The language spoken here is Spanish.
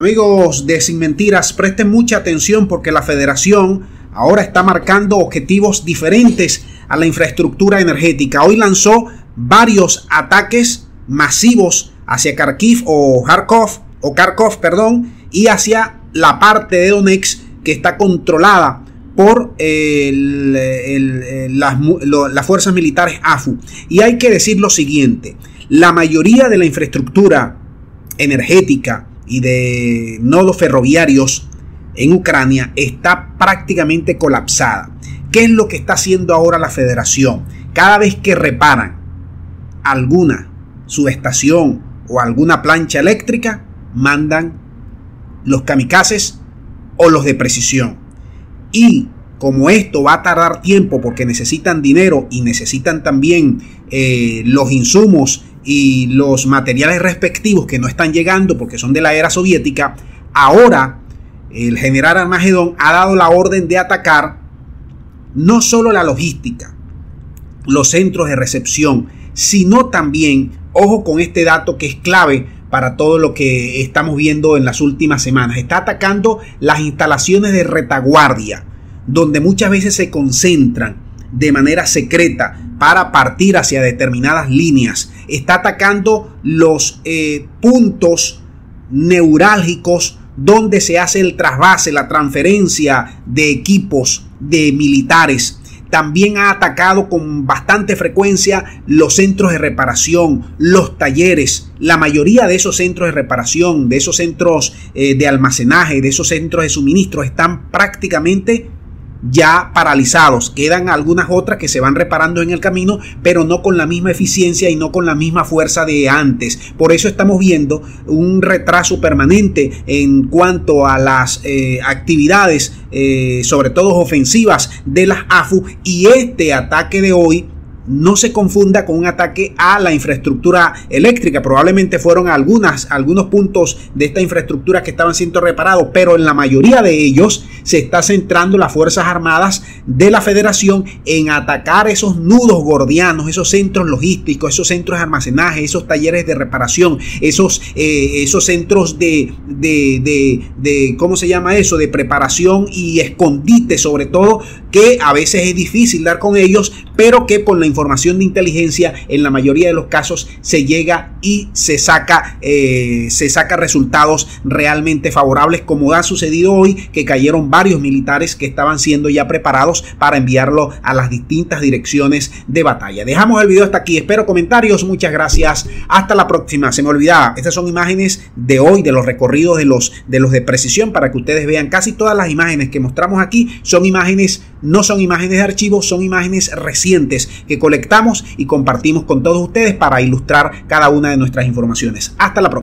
Amigos de Sin Mentiras, presten mucha atención porque la Federación ahora está marcando objetivos diferentes a la infraestructura energética. Hoy lanzó varios ataques masivos hacia Kharkiv y hacia la parte de Donetsk que está controlada por las fuerzas militares AFU. Y hay que decir lo siguiente: la mayoría de la infraestructura energética y de nodos ferroviarios en Ucrania está prácticamente colapsada. ¿Qué es lo que está haciendo ahora la Federación? Cada vez que reparan alguna subestación o alguna plancha eléctrica, mandan los kamikazes o los de precisión. Y como esto va a tardar tiempo porque necesitan dinero y necesitan también los insumos y los materiales respectivos que no están llegando porque son de la era soviética, ahora el general Armagedón ha dado la orden de atacar no solo la logística, los centros de recepción, sino también, ojo con este dato que es clave para todo lo que estamos viendo en las últimas semanas, está atacando las instalaciones de retaguardia, donde muchas veces se concentran de manera secreta para partir hacia determinadas líneas. Está atacando los puntos neurálgicos donde se hace el trasvase, la transferencia de equipos de militares. También ha atacado con bastante frecuencia los centros de reparación, los talleres. La mayoría de esos centros de reparación, de esos centros de almacenaje, de esos centros de suministro están prácticamente ya paralizados. Quedan algunas otras que se van reparando en el camino, pero no con la misma eficiencia y no con la misma fuerza de antes. Por eso estamos viendo un retraso permanente en cuanto a las actividades, sobre todo ofensivas de las AFU, y este ataque de hoy no se confunda con un ataque a la infraestructura eléctrica. Probablemente fueron algunos puntos de esta infraestructura que estaban siendo reparados, pero en la mayoría de ellos se está centrando las Fuerzas Armadas de la Federación en atacar esos nudos gordianos, esos centros logísticos, esos centros de almacenaje, esos talleres de reparación, esos centros de ¿cómo se llama eso? De preparación y escondite, sobre todo, que a veces es difícil dar con ellos, pero que por la información de inteligencia en la mayoría de los casos se llega y se saca resultados realmente favorables, como ha sucedido hoy, que cayeron varios militares que estaban siendo ya preparados para enviarlo a las distintas direcciones de batalla. Dejamos el video hasta aquí, espero comentarios, muchas gracias, hasta la próxima. Se me olvidaba, estas son imágenes de hoy, de los recorridos de los de precisión, para que ustedes vean. Casi todas las imágenes que mostramos aquí son imágenes, no son imágenes de archivo, son imágenes recientes que colectamos y compartimos con todos ustedes para ilustrar cada una de nuestras informaciones. Hasta la próxima.